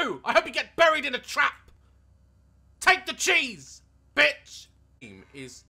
you! I hope you get buried in a trap! Take the cheese, bitch! Is